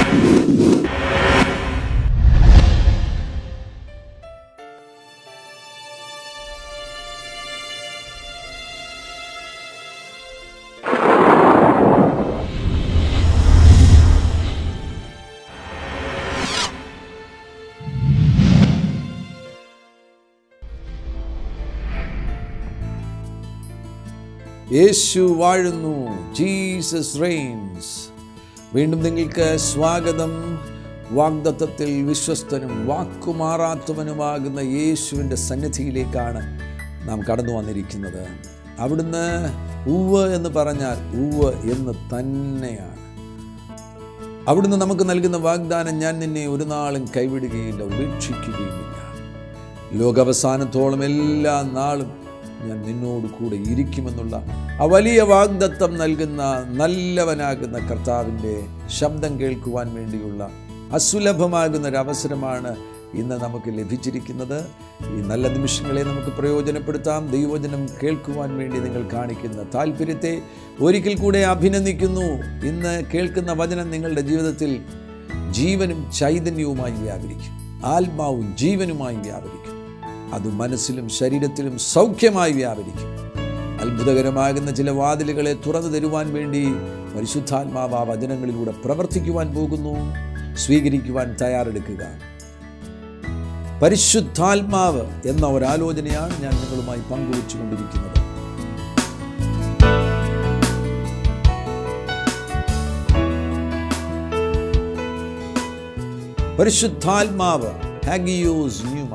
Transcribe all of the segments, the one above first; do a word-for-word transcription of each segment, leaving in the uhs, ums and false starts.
യേശു വാഴുന്നു. Jesus reigns. വീണ്ടും നിങ്ങൾക്ക് സ്വാഗതം. വാഗ്ദത്തത്തിൽ വിശ്വസ്തനും വാക്കുമാറാത്തവനുമാകുന്ന യേശുവിൻ്റെ സന്നിധിയിലേക്കാണ് നാം കടന്നു വന്നിരിക്കുന്നത്. അവിടുന്ന് ഉവ്വ് എന്ന് പറഞ്ഞാൽ ഉവ്വ് എന്ന് തന്നെയാണ്. അവിടുന്ന് നമുക്ക് നൽകുന്ന വാഗ്ദാനം, ഞാൻ നിന്നെ ഒരു നാളും കൈവിടുകയില്ല, ഉപേക്ഷിക്കുകയുമില്ല. ലോകാവസാനത്തോളം എല്ലാ നാളും ഞാൻ നിന്നോട് കൂടെ ഇരിക്കുമെന്നുള്ള ആ വലിയ വാഗ്ദത്തം നൽകുന്ന നല്ലവനാകുന്ന കർത്താവിൻ്റെ ശബ്ദം കേൾക്കുവാൻ വേണ്ടിയുള്ള അസുലഭമാകുന്ന ഒരവസരമാണ് ഇന്ന് നമുക്ക് ലഭിച്ചിരിക്കുന്നത്. ഈ നല്ല നിമിഷങ്ങളെ നമുക്ക് പ്രയോജനപ്പെടുത്താം. ദൈവവചനം കേൾക്കുവാൻ വേണ്ടി നിങ്ങൾ കാണിക്കുന്ന താല്പര്യത്തെ ഒരിക്കൽ കൂടെ അഭിനന്ദിക്കുന്നു. ഇന്ന് കേൾക്കുന്ന വചനം നിങ്ങളുടെ ജീവിതത്തിൽ ജീവനും ചൈതന്യവുമായി വ്യാപരിക്കും. ആത്മാവും ജീവനുമായി വ്യാപരിക്കും. അത് മനസ്സിലും ശരീരത്തിലും സൗഖ്യമായി വ്യാപരിക്കും. അത്ഭുതകരമാകുന്ന ചില വാതിലുകളെ തുറന്നു തരുവാൻ വേണ്ടി പരിശുദ്ധാത്മാവ് ആ വചനങ്ങളിലൂടെ പ്രവർത്തിക്കുവാൻ പോകുന്നു. സ്വീകരിക്കുവാൻ തയ്യാറെടുക്കുക. പരിശുദ്ധാത്മാവ് എന്ന ഒരാലോചനയാണ് ഞാൻ നിങ്ങളുമായി പങ്കുവച്ചുകൊണ്ടിരിക്കുന്നത്. പരിശുദ്ധാത്മാവ് ഹാഗിയോസ് ന്യൂമ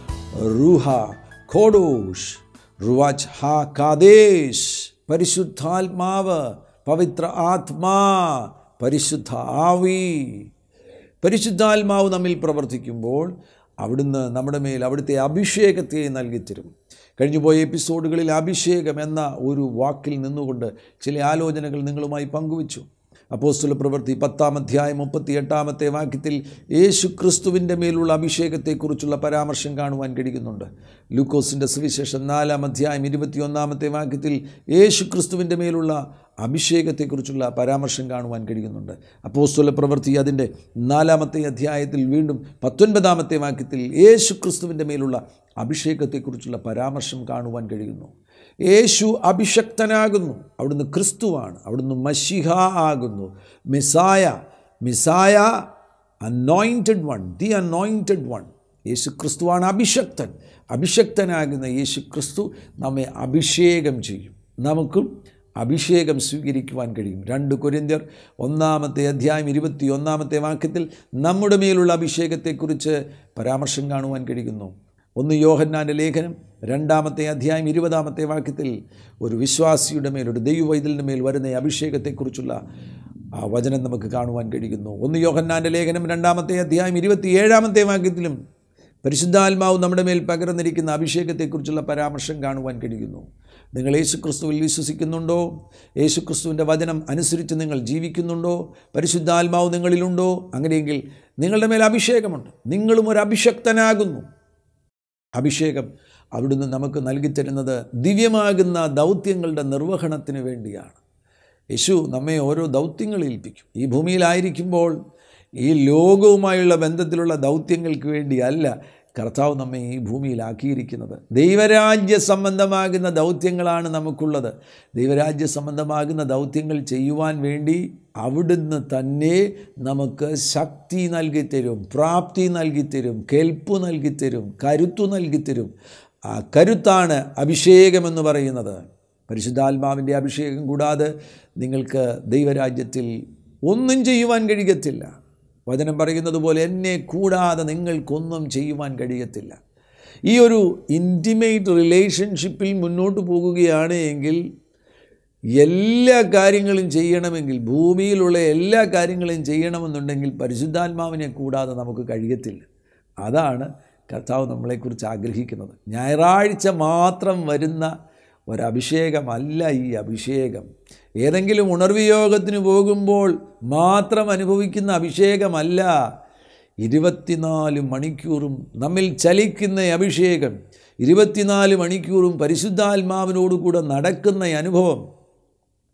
റൂഹ ഖോഡോഷ് റുവാച്ച് ഹാ കാദേശ്. പരിശുദ്ധാത്മാവ്, പവിത്ര ആത്മാ, പരിശുദ്ധ ആവി. പരിശുദ്ധാത്മാവ് നമ്മിൽ പ്രവർത്തിക്കുമ്പോൾ അവിടുന്ന് നമ്മുടെ മേൽ അവിടുത്തെ അഭിഷേകത്തെ നൽകിത്തരും. കഴിഞ്ഞുപോയ എപ്പിസോഡുകളിൽ അഭിഷേകം എന്ന ഒരു വാക്കിൽ നിന്നുകൊണ്ട് ചില ആലോചനകൾ നിങ്ങളുമായി പങ്കുവച്ചു. അപ്പോസ്തല പ്രവൃത്തി പത്താം അധ്യായം മുപ്പത്തി എട്ടാമത്തെ വാക്യത്തിൽ യേശു ക്രിസ്തുവിൻ്റെ മേലുള്ള അഭിഷേകത്തെക്കുറിച്ചുള്ള പരാമർശം കാണുവാൻ കഴിയുന്നുണ്ട്. ലൂക്കോസിൻ്റെ സുവിശേഷം നാലാം അധ്യായം ഇരുപത്തി ഒന്നാമത്തെ വാക്യത്തിൽ യേശു ക്രിസ്തുവിൻ്റെ മേലുള്ള അഭിഷേകത്തെക്കുറിച്ചുള്ള പരാമർശം കാണുവാൻ കഴിയുന്നുണ്ട്. അപ്പോസ്തല പ്രവൃത്തി അതിൻ്റെ നാലാമത്തെ അധ്യായത്തിൽ വീണ്ടും പത്തൊൻപതാമത്തെ വാക്യത്തിൽ യേശു ക്രിസ്തുവിൻ്റെ മേലുള്ള അഭിഷേകത്തെക്കുറിച്ചുള്ള പരാമർശം കാണുവാൻ കഴിയുന്നു. യേശു അഭിഷക്തനാകുന്നു. അവിടുന്ന് ക്രിസ്തുവാണ്. അവിടുന്ന് മശിഹ ആകുന്നു. Messiah Messiah anointed one, the anointed one. യേശു ക്രിസ്തുവാണ് അഭിഷക്തൻ. അഭിഷക്തനാകുന്ന യേശു ക്രിസ്തു നമ്മെ അഭിഷേകം ചെയ്യും. നമുക്കും അഭിഷേകം സ്വീകരിക്കുവാൻ കഴിയും. രണ്ട് കൊരിന്ത്യർ ഒന്നാമത്തെ അധ്യായം ഇരുപത്തി ഒന്നാമത്തെ വാക്യത്തിൽ നമ്മുടെ മേലുള്ള അഭിഷേകത്തെക്കുറിച്ച് പരാമർശം കാണുവാൻ കഴിയുന്നു. ഒന്ന് യോഹന്നാൻ്റെ ലേഖനം രണ്ടാമത്തെ അധ്യായം ഇരുപതാമത്തെ വാക്യത്തിൽ ഒരു വിശ്വാസിയുടെ മേൽ, ഒരു ദൈവവൈതലിൻ്റെ മേൽ വരുന്ന അഭിഷേകത്തെക്കുറിച്ചുള്ള ആ വചനം നമുക്ക് കാണുവാൻ കഴിയുന്നു. ഒന്ന് യോഹന്നാൻ്റെ ലേഖനം രണ്ടാമത്തെ അധ്യായം ഇരുപത്തി ഏഴാമത്തെ വാക്യത്തിലും പരിശുദ്ധാത്മാവ് നമ്മുടെ മേൽ പകർന്നിരിക്കുന്ന അഭിഷേകത്തെക്കുറിച്ചുള്ള പരാമർശം കാണുവാൻ കഴിയുന്നു. നിങ്ങൾ യേശുക്രിസ്തുവിൽ വിശ്വസിക്കുന്നുണ്ടോ? യേശുക്രിസ്തുവിൻ്റെ വചനം അനുസരിച്ച് നിങ്ങൾ ജീവിക്കുന്നുണ്ടോ? പരിശുദ്ധാത്മാവ് നിങ്ങളിലുണ്ടോ? അങ്ങനെയെങ്കിൽ നിങ്ങളുടെ മേൽ അഭിഷേകമുണ്ട്. നിങ്ങളും ഒരു അഭിഷക്തനാകുന്നു. അഭിഷേകം അവിടുന്ന് നമുക്ക് നൽകിത്തരുന്നത് ദിവ്യമാകുന്ന ദൗത്യങ്ങളുടെ നിർവഹണത്തിന് വേണ്ടിയാണ്. യേശു നമ്മെ ഓരോ ദൗത്യങ്ങൾ ഏൽപ്പിക്കും. ഈ ഭൂമിയിലായിരിക്കുമ്പോൾ ഈ ലോകവുമായുള്ള ബന്ധത്തിലുള്ള ദൗത്യങ്ങൾക്ക് വേണ്ടിയല്ല കർത്താവ് നമ്മെ ഈ ഭൂമിയിലാക്കിയിരിക്കുന്നത്. ദൈവരാജ്യ സംബന്ധമാകുന്ന ദൗത്യങ്ങളാണ് നമുക്കുള്ളത്. ദൈവരാജ്യ സംബന്ധമാകുന്ന ദൗത്യങ്ങൾ ചെയ്യുവാൻ വേണ്ടി അവിടുന്ന് തന്നെ നമുക്ക് ശക്തി നൽകിത്തരും, പ്രാപ്തി നൽകിത്തരും, കെൽപ്പ് നൽകിത്തരും, കരുത്തു നൽകിത്തരും. ആ കരുത്താണ് അഭിഷേകമെന്ന് പറയുന്നത്. പരിശുദ്ധാത്മാവിൻ്റെ അഭിഷേകം കൂടാതെ നിങ്ങൾക്ക് ദൈവരാജ്യത്തിൽ ഒന്നും ചെയ്യുവാൻ കഴിയത്തില്ല. വചനം പറയുന്നത് പോലെ എന്നെ കൂടാതെ നിങ്ങൾക്കൊന്നും ചെയ്യുവാൻ കഴിയത്തില്ല. ഈ ഒരു ഇൻറ്റിമേറ്റ് റിലേഷൻഷിപ്പിൽ മുന്നോട്ട് പോകുകയാണ് എങ്കിൽ എല്ലാ കാര്യങ്ങളും ചെയ്യണമെങ്കിൽ, ഭൂമിയിലുള്ള എല്ലാ കാര്യങ്ങളും ചെയ്യണമെന്നുണ്ടെങ്കിൽ പരിശുദ്ധാത്മാവിനെ കൂടാതെ നമുക്ക് കഴിയത്തില്ല. അതാണ് കർത്താവ് നമ്മളെക്കുറിച്ച് ആഗ്രഹിക്കുന്നത്. ഞായറാഴ്ച മാത്രം വരുന്ന ഒരഭിഷേകമല്ല ഈ അഭിഷേകം. ഏതെങ്കിലും ഉണർവ് യോഗത്തിന് പോകുമ്പോൾ മാത്രം അനുഭവിക്കുന്ന അഭിഷേകമല്ല. ഇരുപത്തിനാല് മണിക്കൂറും നമ്മിൽ ചലിക്കുന്ന അഭിഷേകം, ഇരുപത്തിനാല് മണിക്കൂറും പരിശുദ്ധാത്മാവിനോടുകൂടെ നടക്കുന്ന അനുഭവം,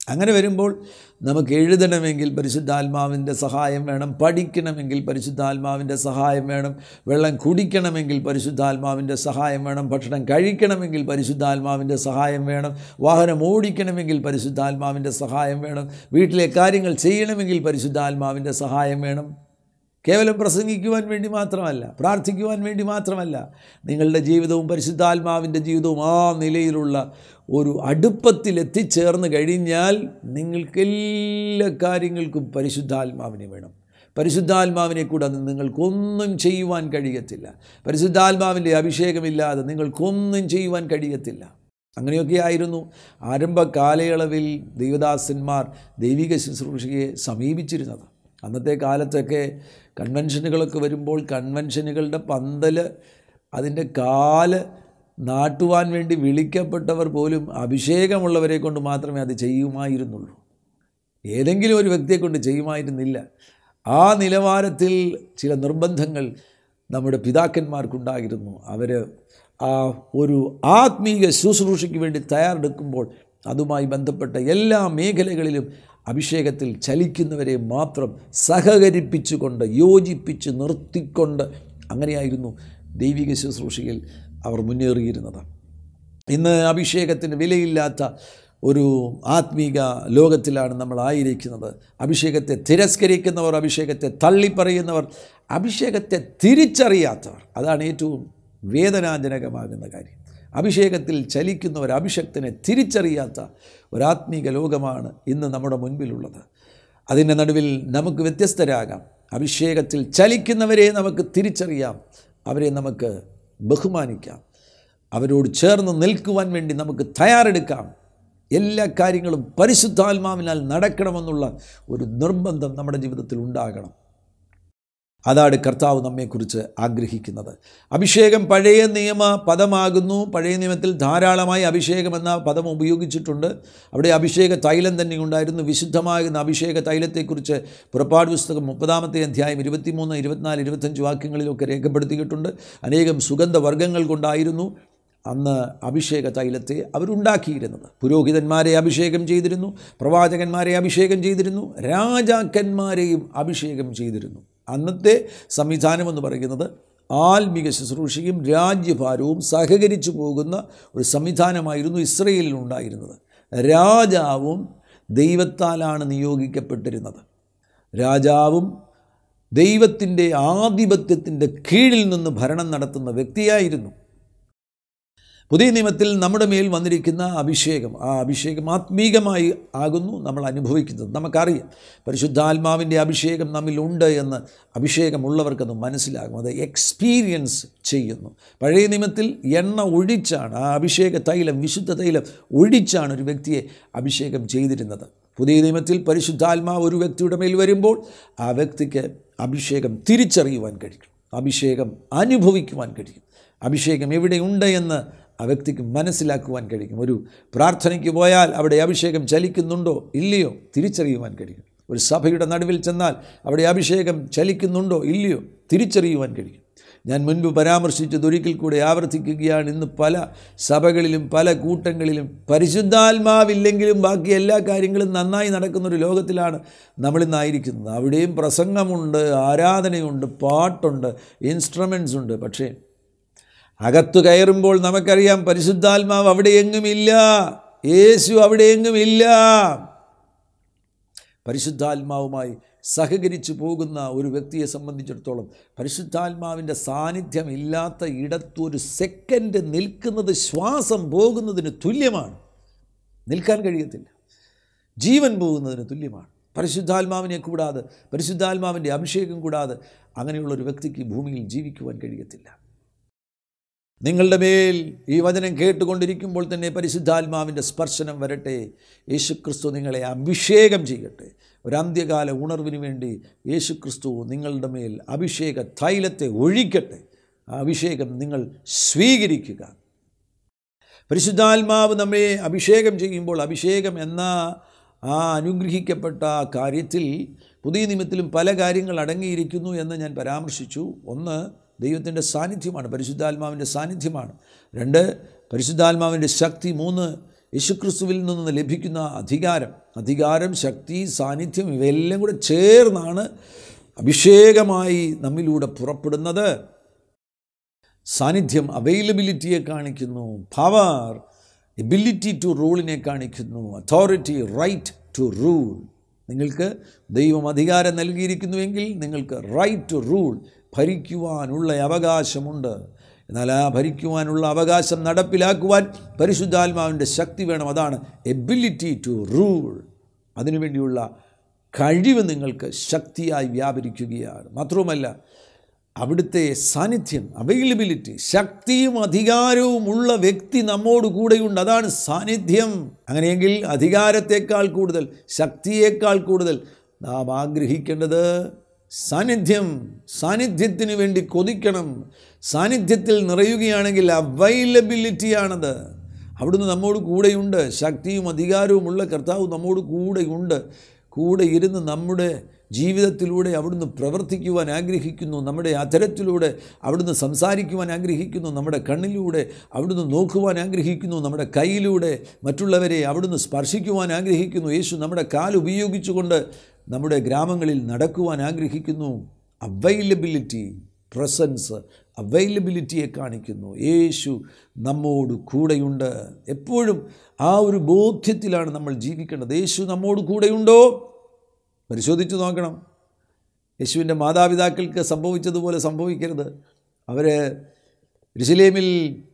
അങ്ങനെ വരുമ്പോൾ നമുക്ക് എഴുതണമെങ്കിൽ പരിശുദ്ധാത്മാവിൻ്റെ സഹായം വേണം, പഠിക്കണമെങ്കിൽ പരിശുദ്ധാത്മാവിൻ്റെ സഹായം വേണം, വെള്ളം കുടിക്കണമെങ്കിൽ പരിശുദ്ധാത്മാവിൻ്റെ സഹായം വേണം, ഭക്ഷണം കഴിക്കണമെങ്കിൽ പരിശുദ്ധാത്മാവിൻ്റെ സഹായം വേണം, വാഹനം ഓടിക്കണമെങ്കിൽ പരിശുദ്ധാത്മാവിൻ്റെ സഹായം വേണം, വീട്ടിലെ കാര്യങ്ങൾ ചെയ്യണമെങ്കിൽ പരിശുദ്ധാത്മാവിൻ്റെ സഹായം വേണം. കേവലം പ്രസംഗിക്കുവാൻ വേണ്ടി മാത്രമല്ല, പ്രാർത്ഥിക്കുവാൻ വേണ്ടി മാത്രമല്ല, നിങ്ങളുടെ ജീവിതവും പരിശുദ്ധാത്മാവിൻ്റെ ജീവിതവും ആ നിലയിലുള്ള ഒരു അടുപ്പത്തിൽ എത്തിച്ചേർന്ന് കഴിഞ്ഞാൽ നിങ്ങൾക്ക് എല്ലാ കാര്യങ്ങൾക്കും പരിശുദ്ധാത്മാവിനെ വേണം. പരിശുദ്ധാത്മാവിനെ കൂടാതെ നിങ്ങൾക്കൊന്നും ചെയ്യുവാൻ കഴിയത്തില്ല. പരിശുദ്ധാത്മാവിൻ്റെ അഭിഷേകമില്ലാതെ നിങ്ങൾക്കൊന്നും ചെയ്യുവാൻ കഴിയത്തില്ല. അങ്ങനെയൊക്കെ ആയിരുന്നു ആരംഭ കാലയളവിൽ ദൈവദാസന്മാർ ദൈവിക ശുശ്രൂഷയെ സമീപിച്ചിരുന്നത്. അന്നത്തെ കാലത്തൊക്കെ കൺവെൻഷനുകളൊക്കെ വരുമ്പോൾ കൺവെൻഷനുകളുടെ പന്തൽ, അതിൻ്റെ കാല് നാട്ടുവാൻ വേണ്ടി വിളിക്കപ്പെട്ടവർ പോലും അഭിഷേകമുള്ളവരെ കൊണ്ട് മാത്രമേ അത് ചെയ്യുമായിരുന്നുള്ളൂ. ഏതെങ്കിലും ഒരു വ്യക്തിയെ കൊണ്ട് ചെയ്യുമായിരുന്നില്ല. ആ നിലവാരത്തിൽ ചില നിർബന്ധങ്ങൾ നമ്മുടെ പിതാക്കന്മാർക്കുണ്ടായിരുന്നു. അവർ ആ ഒരു ആത്മീയ ശുശ്രൂഷയ്ക്ക് വേണ്ടി തയ്യാറെടുക്കുമ്പോൾ അതുമായി ബന്ധപ്പെട്ട എല്ലാ മേഖലകളിലും അഭിഷേകത്തിൽ ചലിക്കുന്നവരെ മാത്രം സഹകരിപ്പിച്ചുകൊണ്ട് യോജിപ്പിച്ച് നിർത്തിക്കൊണ്ട് അങ്ങനെയായിരുന്നു ദൈവിക ശുശ്രൂഷയിൽ അവർ മുന്നേറിയിരുന്നത്. ഇന്ന് അഭിഷേകത്തിന് വിലയില്ലാത്ത ഒരു ആത്മീക ലോകത്തിലാണ് നമ്മൾ ആയിരിക്കുന്നത്. അഭിഷേകത്തെ തിരസ്കരിക്കുന്നവർ, അഭിഷേകത്തെ തള്ളിപ്പറയുന്നവർ, അഭിഷേകത്തെ തിരിച്ചറിയാത്തവർ, അതാണ് ഏറ്റവും വേദനാജനകമാകുന്ന കാര്യം. അഭിഷേകത്തിൽ ചലിക്കുന്നവർ, അഭിഷക്തനെ തിരിച്ചറിയാത്ത ഒരാത്മീക ലോകമാണ് ഇന്ന് നമ്മുടെ മുൻപിലുള്ളത്. അതിൻ്റെ നടുവിൽ നമുക്ക് വ്യത്യസ്തരാകാം. അഭിഷേകത്തിൽ ചലിക്കുന്നവരെ നമുക്ക് തിരിച്ചറിയാം, അവരെ നമുക്ക് ബഹുമാനിക്കാം, അവരോട് ചേർന്ന് നിൽക്കുവാൻ വേണ്ടി നമുക്ക് തയ്യാറെടുക്കാം. എല്ലാ കാര്യങ്ങളും പരിശുദ്ധാത്മാവിനാൽ നടക്കണമെന്നുള്ള ഒരു നിർബന്ധം നമ്മുടെ ജീവിതത്തിൽ ഉണ്ടാകണം. അതാണ് കർത്താവ് നമ്മെക്കുറിച്ച് ആഗ്രഹിക്കുന്നത്. അഭിഷേകം പഴയ നിയമ പദമാകുന്നു. പഴയ നിയമത്തിൽ ധാരാളമായി അഭിഷേകം എന്ന പദം ഉപയോഗിച്ചിട്ടുണ്ട്. അവിടെ അഭിഷേക തൈലം തന്നെ ഉണ്ടായിരുന്നു. വിശുദ്ധമാകുന്ന അഭിഷേക തൈലത്തെക്കുറിച്ച് പുറപ്പാട് പുസ്തകം മുപ്പതാമത്തെ അധ്യായം ഇരുപത്തിമൂന്ന് ഇരുപത്തിനാല് ഇരുപത്തഞ്ച് വാക്യങ്ങളിലൊക്കെ രേഖപ്പെടുത്തിയിട്ടുണ്ട്. അനേകം സുഗന്ധവർഗ്ഗങ്ങൾ കൊണ്ടായിരുന്നു അന്ന് അഭിഷേക തൈലത്തെ അവരുണ്ടാക്കിയിരുന്നത്. പുരോഹിതന്മാരെ അഭിഷേകം ചെയ്തിരുന്നു, പ്രവാചകന്മാരെ അഭിഷേകം ചെയ്തിരുന്നു, രാജാക്കന്മാരെയും അഭിഷേകം ചെയ്തിരുന്നു. അന്നത്തെ സംവിധാനമെന്ന് പറയുന്നത് ആത്മീക ശുശ്രൂഷയും രാജ്യഭാരവും സഹകരിച്ചു പോകുന്ന ഒരു സംവിധാനമായിരുന്നു ഇസ്രയേലിൽ ഉണ്ടായിരുന്നത്. രാജാവും ദൈവത്താലാണ് നിയോഗിക്കപ്പെട്ടിരുന്നത്. രാജാവും ദൈവത്തിൻ്റെ ആധിപത്യത്തിൻ്റെ കീഴിൽ നിന്ന് ഭരണം നടത്തുന്ന വ്യക്തിയായിരുന്നു. പുതിയ നിയമത്തിൽ നമ്മുടെ മേൽ വന്നിരിക്കുന്ന അഭിഷേകം, ആ അഭിഷേകം ആത്മീകമായി ആകുന്നു നമ്മൾ അനുഭവിക്കുന്നത്. നമുക്കറിയാം പരിശുദ്ധാത്മാവിൻ്റെ അഭിഷേകം നമ്മിലുണ്ട് എന്ന് അഭിഷേകമുള്ളവർക്കത് മനസ്സിലാകും, അത് എക്സ്പീരിയൻസ് ചെയ്യുന്നു. പഴയ നിയമത്തിൽ എണ്ണ ഒഴിച്ചാണ്, ആ അഭിഷേക തൈലം, വിശുദ്ധ തൈലം ഒഴിച്ചാണ് ഒരു വ്യക്തിയെ അഭിഷേകം ചെയ്തിരുന്നത്. പുതിയ നിയമത്തിൽ പരിശുദ്ധാത്മാവ് ഒരു വ്യക്തിയുടെ മേൽ വരുമ്പോൾ ആ വ്യക്തിക്ക് അഭിഷേകം തിരിച്ചറിയുവാൻ കഴിയും, അഭിഷേകം അനുഭവിക്കുവാൻ കഴിയും, അഭിഷേകം എവിടെയുണ്ട് എന്ന് ആ വ്യക്തിക്ക് മനസ്സിലാക്കുവാൻ കഴിയും. ഒരു പ്രാർത്ഥനയ്ക്ക് പോയാൽ അവിടെ അഭിഷേകം ചലിക്കുന്നുണ്ടോ ഇല്ലയോ തിരിച്ചറിയുവാൻ കഴിയും. ഒരു സഭയുടെ നടുവിൽ ചെന്നാൽ അവിടെ അഭിഷേകം ചലിക്കുന്നുണ്ടോ ഇല്ലയോ തിരിച്ചറിയുവാൻ കഴിയും. ഞാൻ മുൻപ് പരാമർശിച്ചത് ഒരിക്കൽ കൂടെ ആവർത്തിക്കുകയാണ്. ഇന്ന് പല സഭകളിലും പല കൂട്ടങ്ങളിലും പരിശുദ്ധാത്മാവില്ലെങ്കിലും ബാക്കി എല്ലാ കാര്യങ്ങളും നന്നായി നടക്കുന്നൊരു ലോകത്തിലാണ് നമ്മളിന്നായിരിക്കുന്നത്. അവിടെയും പ്രസംഗമുണ്ട്, ആരാധനയുണ്ട്, പാട്ടുണ്ട്, ഇൻസ്ട്രുമെൻറ്റ്സ് ഉണ്ട്. പക്ഷേ അകത്തു കയറുമ്പോൾ നമുക്കറിയാം പരിശുദ്ധാത്മാവ് അവിടെയെങ്ങുമില്ല, യേശു അവിടെയെങ്ങുമില്ല. പരിശുദ്ധാത്മാവുമായി സഹകരിച്ചു പോകുന്ന ഒരു വ്യക്തിയെ സംബന്ധിച്ചിടത്തോളം പരിശുദ്ധാത്മാവിൻ്റെ സാന്നിധ്യം ഇല്ലാത്ത ഇടത്തൊരു സെക്കൻഡ് നിൽക്കുന്നത് ശ്വാസം പോകുന്നതിന് തുല്യമാണ്. നിൽക്കാൻ കഴിയത്തില്ല, ജീവൻ പോകുന്നതിന് തുല്യമാണ്. പരിശുദ്ധാത്മാവിനെ കൂടാതെ, പരിശുദ്ധാത്മാവിൻ്റെ അഭിഷേകം കൂടാതെ അങ്ങനെയുള്ളൊരു വ്യക്തിക്ക് ഭൂമിയിൽ ജീവിക്കുവാൻ കഴിയത്തില്ല. നിങ്ങളുടെ മേൽ ഈ വചനം കേട്ടുകൊണ്ടിരിക്കുമ്പോൾ തന്നെ പരിശുദ്ധാത്മാവിൻ്റെ സ്പർശനം വരട്ടെ. യേശുക്രിസ്തു നിങ്ങളെ അഭിഷേകം ചെയ്യട്ടെ. ഒരു അന്ത്യകാല ഉണർവിന് വേണ്ടി യേശുക്രിസ്തു നിങ്ങളുടെ മേൽ അഭിഷേക തൈലത്തെ ഒഴിക്കട്ടെ. ആ അഭിഷേകം നിങ്ങൾ സ്വീകരിക്കുക. പരിശുദ്ധാത്മാവ് നമ്മെ അഭിഷേകം ചെയ്യുമ്പോൾ, അഭിഷേകം എന്ന ആ അനുഗ്രഹിക്കപ്പെട്ട കാര്യത്തിൽ പുതിയ നിയമത്തിലും പല കാര്യങ്ങൾ അടങ്ങിയിരിക്കുന്നു എന്ന് ഞാൻ പരാമർശിച്ചു. ഒന്ന്, ദൈവത്തിൻ്റെ സാന്നിധ്യമാണ്, പരിശുദ്ധാത്മാവിൻ്റെ സാന്നിധ്യമാണ്. രണ്ട്, പരിശുദ്ധാത്മാവിൻ്റെ ശക്തി. മൂന്ന്, യേശുക്രിസ്തുവിൽ നിന്ന് ലഭിക്കുന്ന അധികാരം അധികാരം ശക്തി സാന്നിധ്യം ഇവയെല്ലാം കൂടെ ചേർന്നാണ് അഭിഷേകമായി നമ്മിലൂടെ പുറപ്പെടുന്നത്. സാന്നിധ്യം അവൈലബിലിറ്റിയെ കാണിക്കുന്നു, പവർ എബിലിറ്റി ടു റൂളിനെ കാണിക്കുന്നു, അതോറിറ്റി റൈറ്റ് ടു റൂൾ. നിങ്ങൾക്ക് ദൈവം അധികാരം നൽകിയിരിക്കുന്നുവെങ്കിൽ നിങ്ങൾക്ക് റൈറ്റ് ടു റൂൾ, ഭരിക്കുവാനുള്ള അവകാശമുണ്ട്. എന്നാൽ ആ ഭരിക്കുവാനുള്ള അവകാശം നടപ്പിലാക്കുവാൻ പരിശുദ്ധാത്മാവിൻ്റെ ശക്തി വേണം. അതാണ് എബിലിറ്റി ടു റൂൾ. അതിനുവേണ്ടിയുള്ള കഴിവ് നിങ്ങൾക്ക് ശക്തിയായി വ്യാപരിക്കുകയാണ്. മാത്രവുമല്ല, അവിടുത്തെ സാന്നിധ്യം അവൈലബിലിറ്റി, ശക്തിയും അധികാരവും ഉള്ള വ്യക്തി നമ്മോട് കൂടെയുണ്ട്. അതാണ് സാന്നിധ്യം. അങ്ങനെയെങ്കിൽ അധികാരത്തേക്കാൾ കൂടുതൽ, ശക്തിയേക്കാൾ കൂടുതൽ നാം ആഗ്രഹിക്കേണ്ടത് സാന്നിധ്യം. സാന്നിധ്യത്തിന് വേണ്ടി കൊതിക്കണം. സാന്നിധ്യത്തിൽ നിറയുകയാണെങ്കിൽ അവൈലബിലിറ്റിയാണത്. അവിടുന്ന് നമ്മോട് കൂടെയുണ്ട്. ശക്തിയും അധികാരവും ഉള്ള കർത്താവ് നമ്മോട് കൂടെയുണ്ട്. കൂടെ ഇരുന്ന് നമ്മുടെ ജീവിതത്തിലൂടെ അവിടുന്ന് പ്രവർത്തിക്കുവാൻ ആഗ്രഹിക്കുന്നു. നമ്മുടെ അധരത്തിലൂടെ അവിടുന്ന് സംസാരിക്കുവാൻ ആഗ്രഹിക്കുന്നു. നമ്മുടെ കണ്ണിലൂടെ അവിടുന്ന് നോക്കുവാൻ ആഗ്രഹിക്കുന്നു. നമ്മുടെ കൈയിലൂടെ മറ്റുള്ളവരെ അവിടുന്ന് സ്പർശിക്കുവാൻ ആഗ്രഹിക്കുന്നു. യേശു നമ്മുടെ കാൽ ഉപയോഗിച്ചുകൊണ്ട് നമ്മുടെ ഗ്രാമങ്ങളിൽ നടക്കുവാൻ ആഗ്രഹിക്കുന്നു. അവൈലബിലിറ്റി, പ്രസൻസ്, അവൈലബിലിറ്റിയെ കാണിക്കുന്നു. യേശു നമ്മോട് കൂടെയുണ്ട്. എപ്പോഴും ആ ഒരു ബോധ്യത്തിലാണ് നമ്മൾ ജീവിക്കേണ്ടത്. യേശു നമ്മോട് കൂടെയുണ്ടോ? പരിശോധിച്ച് നോക്കണം. യേശുവിൻ്റെ മാതാപിതാക്കൾക്ക് സംഭവിച്ചതുപോലെ സംഭവിക്കരുത്. അവർ യെരുശലേമിൽ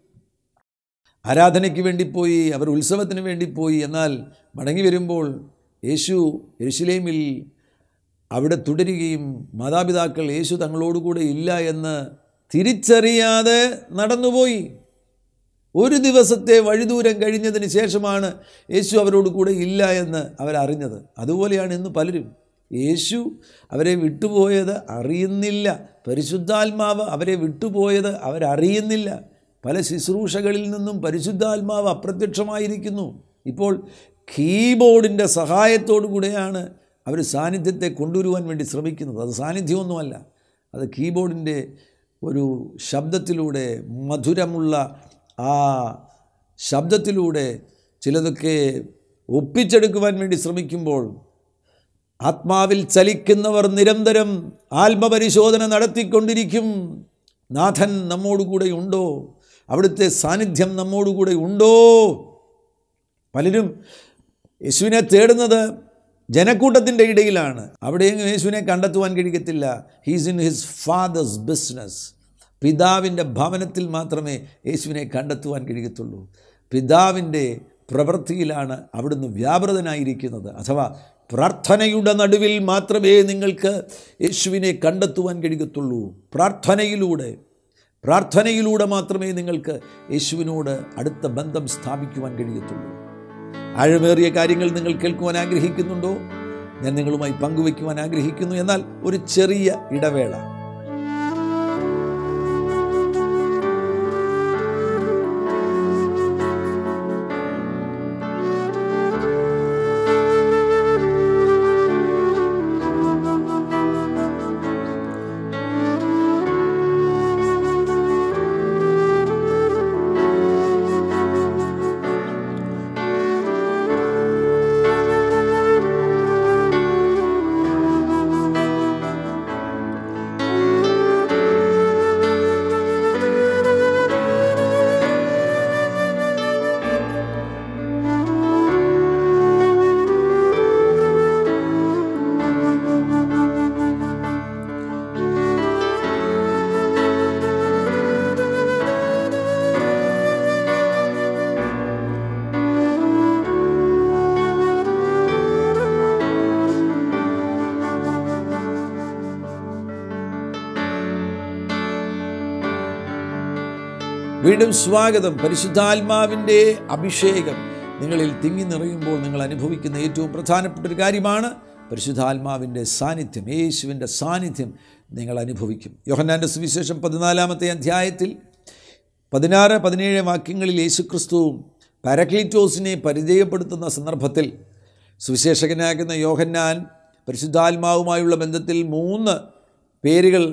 ആരാധനയ്ക്ക് വേണ്ടി പോയി, അവർ ഉത്സവത്തിന് വേണ്ടി പോയി. എന്നാൽ മടങ്ങി വരുമ്പോൾ യേശു യെരുശലേമിൽ അവിടെ തുടരുകയും മാതാപിതാക്കൾ യേശു തങ്ങളോടുകൂടെ ഇല്ല എന്ന് തിരിച്ചറിയാതെ നടന്നുപോയി. ഒരു ദിവസത്തെ വഴിദൂരം കഴിഞ്ഞതിന് ശേഷമാണ് യേശു അവരോട് കൂടെ ഇല്ല എന്ന് അവരറിഞ്ഞത്. അതുപോലെയാണ് ഇന്ന് പലരും. യേശു അവരെ വിട്ടുപോയത് അറിയുന്നില്ല. പരിശുദ്ധാത്മാവ് അവരെ വിട്ടുപോയത് അവരറിയുന്നില്ല. പല ശുശ്രൂഷകളിൽ നിന്നും പരിശുദ്ധാത്മാവ് അപ്രത്യക്ഷമായിരിക്കുന്നു. ഇപ്പോൾ കീബോർഡിൻ്റെ സഹായത്തോടു കൂടെയാണ് അവർ സാന്നിധ്യത്തെ കൊണ്ടുവരുവാൻ വേണ്ടി ശ്രമിക്കുന്നത്. അത് സാന്നിധ്യമൊന്നുമല്ല, അത് കീബോർഡിൻ്റെ ഒരു ശബ്ദത്തിലൂടെ, മധുരമുള്ള ആ ശബ്ദത്തിലൂടെ ചിലതൊക്കെ ഒപ്പിച്ചെടുക്കുവാൻ വേണ്ടി ശ്രമിക്കുമ്പോൾ ആത്മാവിൽ ചലിക്കുന്നവർ നിരന്തരം ആത്മപരിശോധന നടത്തിക്കൊണ്ടിരിക്കും. നാഥൻ നമ്മോടുകൂടെ ഉണ്ടോ? അവിടുത്തെ സാന്നിധ്യം നമ്മോടുകൂടെ ഉണ്ടോ? പലരും യേശുവിനെ തേടുന്നത് ജനക്കൂട്ടത്തിൻ്റെ ഇടയിലാണ്. അവിടെയെങ്കിലും യേശുവിനെ കണ്ടെത്തുവാൻ കഴിയത്തില്ല. He's in his father's business. പിതാവിൻ്റെ ഭവനത്തിൽ മാത്രമേ യേശുവിനെ കണ്ടെത്തുവാൻ കഴിയത്തുള്ളൂ. പിതാവിൻ്റെ പ്രവൃത്തിയിലാണ് അവിടുന്ന് വ്യാപൃതനായിരിക്കുന്നത്. അഥവാ പ്രാർത്ഥനയുടെ നടുവിൽ മാത്രമേ നിങ്ങൾക്ക് യേശുവിനെ കണ്ടെത്തുവാൻ കഴിയത്തുള്ളൂ. പ്രാർത്ഥനയിലൂടെ പ്രാർത്ഥനയിലൂടെ മാത്രമേ നിങ്ങൾക്ക് യേശുവിനോട് അടുത്ത ബന്ധം സ്ഥാപിക്കുവാൻ കഴിയത്തുള്ളൂ. ആഴമേറിയ കാര്യങ്ങൾ നിങ്ങൾ കേൾക്കുവാൻ ആഗ്രഹിക്കുന്നുണ്ടോ? ഞാൻ നിങ്ങളുമായി പങ്കുവയ്ക്കുവാൻ ആഗ്രഹിക്കുന്നു. എന്നാൽ ഒരു ചെറിയ ഇടവേള. വീണ്ടും സ്വാഗതം. പരിശുദ്ധാത്മാവിൻ്റെ അഭിഷേകം നിങ്ങളിൽ തിങ്ങി നിറയുമ്പോൾ നിങ്ങൾ അനുഭവിക്കുന്ന ഏറ്റവും പ്രധാനപ്പെട്ട ഒരു കാര്യമാണ് പരിശുദ്ധാത്മാവിൻ്റെ സാന്നിധ്യം. യേശുവിൻ്റെ സാന്നിധ്യം നിങ്ങൾ അനുഭവിക്കും. യോഹന്നാൻ്റെ സുവിശേഷം പതിനാലാമത്തെ അധ്യായത്തിൽ പതിനാറ് പതിനേഴ് വാക്യങ്ങളിൽ യേശുക്രിസ്തു പാരക്ലീറ്റോസിനെ പരിചയപ്പെടുത്തുന്ന സന്ദർഭത്തിൽ സുവിശേഷകനാകുന്ന യോഹന്നാൻ പരിശുദ്ധാത്മാവുമായുള്ള ബന്ധത്തിൽ മൂന്ന് പേരുകൾ,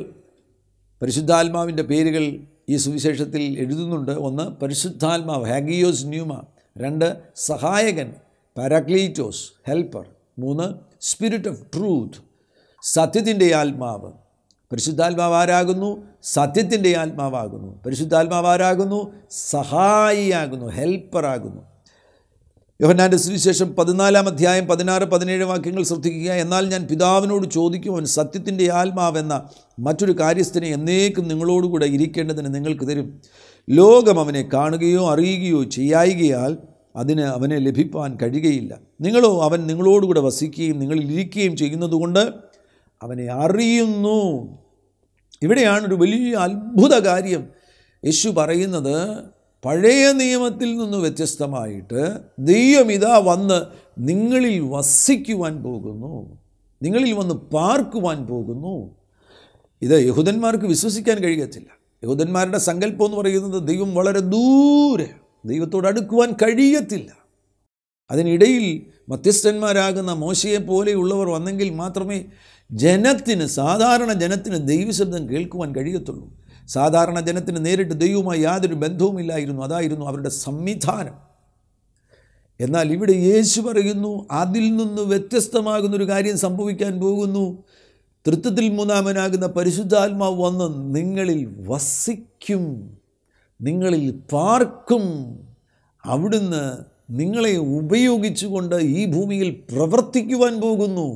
പരിശുദ്ധാത്മാവിൻ്റെ പേരുകൾ ഈ സുവിശേഷത്തിൽ എഴുതുന്നുണ്ട്. ഒന്ന് പരിശുദ്ധാത്മാവ്, ഹാഗിയോസ് ന്യൂമ, രണ്ട് സഹായകൻ പാരാക്ലീറ്റോസ് ഹെൽപ്പർ. മൂന്ന് സ്പിരിറ്റ് ഓഫ് ട്രൂത്ത് സത്യത്തിൻ്റെ ആത്മാവ്. പരിശുദ്ധാത്മാവ് ആരാകുന്നു? സത്യത്തിൻ്റെ ആത്മാവാകുന്നു. പരിശുദ്ധാത്മാവ് ആരാകുന്നു? സഹായിയാകുന്നു, ഹെൽപ്പറാകുന്നു. യോഹന്നാൻ്റെ സുവിശേഷം പതിനാലാം അധ്യായം പതിനാറ് പതിനേഴ് വാക്യങ്ങൾ ശ്രദ്ധിക്കുക. എന്നാൽ ഞാൻ പിതാവിനോട് ചോദിക്കും, അവൻ സത്യത്തിൻ്റെ ആത്മാവെന്ന മറ്റൊരു കാര്യസ്ഥനെ എന്നേക്കും നിങ്ങളോടുകൂടെ ഇരിക്കേണ്ടതിന് നിങ്ങൾക്ക് തരും. ലോകം അവനെ കാണുകയോ അറിയുകയോ ചെയ്യായികയാൽ അതിന് അവനെ ലഭിപ്പാൻ കഴിയുകയില്ല. നിങ്ങളോ അവൻ നിങ്ങളോടുകൂടെ വസിക്കുകയും നിങ്ങളിൽ ഇരിക്കുകയും ചെയ്യുന്നതുകൊണ്ട് അവനെ അറിയുന്നു. ഇവിടെയാണ് ഒരു വലിയ അത്ഭുത കാര്യം യേശു പറയുന്നത്. പഴയ നിയമത്തിൽ നിന്ന് വ്യത്യസ്തമായിട്ട് ദൈവം ഇതാ വന്ന് നിങ്ങളിൽ വസിക്കുവാൻ പോകുന്നു, നിങ്ങളിൽ വന്ന് പാർക്കുവാൻ പോകുന്നു. ഇത് യഹൂദന്മാർക്ക് വിശ്വസിക്കാൻ കഴിയത്തില്ല. യഹൂദന്മാരുടെ സങ്കല്പം എന്ന് പറയുന്നത് ദൈവം വളരെ ദൂരെ, ദൈവത്തോട് അടുക്കുവാൻ കഴിയത്തില്ല. അതിനിടയിൽ മധ്യസ്ഥന്മാരാകുന്ന മോശയെ പോലെയുള്ളവർ വന്നെങ്കിൽ മാത്രമേ ജനത്തിന്, സാധാരണ ജനത്തിന് ദൈവശബ്ദം കേൾക്കുവാൻ കഴിയത്തുള്ളൂ. സാധാരണ ജനത്തിന് നേരിട്ട് ദൈവവുമായി യാതൊരു ബന്ധവുമില്ലായിരുന്നു. അതായിരുന്നു അവരുടെ സംവിധാനം. എന്നാൽ ഇവിടെ യേശു പറയുന്നു, അതിൽ നിന്ന് വ്യത്യസ്തമാകുന്നൊരു കാര്യം സംഭവിക്കാൻ പോകുന്നു. തൃത്വത്തിൽ മൂന്നാമനാകുന്ന പരിശുദ്ധാത്മാവ് വന്ന് നിങ്ങളിൽ വസിക്കും, നിങ്ങളിൽ പാർക്കും. അവിടുന്ന് നിങ്ങളെ ഉപയോഗിച്ചുകൊണ്ട് ഈ ഭൂമിയിൽ പ്രവർത്തിക്കുവാൻ പോകുന്നു.